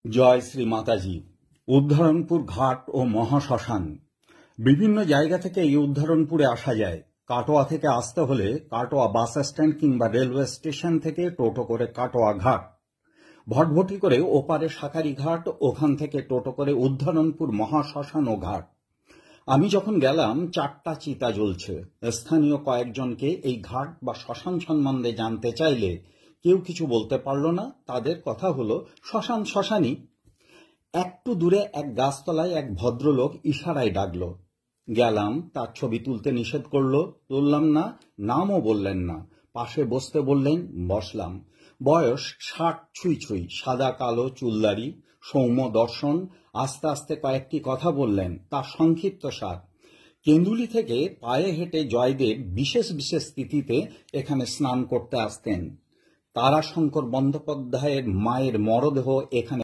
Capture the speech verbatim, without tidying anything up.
জয় শ্রী মাতাজি। উদ্ধরণপুর ঘাট ও মহাশ্মশান। বিভিন্ন জায়গা থেকে এই উদ্ধরণপুরে আসা যায়। কাটোয়া থেকে আসতে হলে কাটোয়া বাস স্ট্যান্ড কিংবা রেলওয়ে স্টেশন থেকে টোটো করে কাটোয়া ঘাট, ভটভটি করে ওপারে শাকারি ঘাট, ওখান থেকে টোটো করে উদ্ধরণপুর মহাশ্মশান ও ঘাট। আমি যখন গেলাম চারটা চিতা জ্বলছে। স্থানীয় কয়েকজনকে এই ঘাট বা শ্মশান সম্বন্ধে জানতে চাইলে কেউ কিছু বলতে পারল না। তাদের কথা হলো শ্মশান শ্মশানই। একটু দূরে এক গাছতলায় এক ভদ্রলোক ইশারায় ডাকল। গেলাম, তার ছবি তুলতে নিষেধ করলো, তুললাম না, নামও বললেন না। পাশে বসতে বললেন, বসলাম। বয়স ষাট ছুঁই ছুঁই, সাদা কালো চুলদারি, সৌম্য দর্শন। আস্তে আস্তে কয়েকটি কথা বললেন, তার সংক্ষিপ্ত সার। কেন্দুলি থেকে পায়ে হেঁটে জয়দেব বিশেষ বিশেষ তিথিতে এখানে স্নান করতে আসতেন। তারাশঙ্কর বন্দ্যোপাধ্যায়ের মায়ের মরদেহ এখানে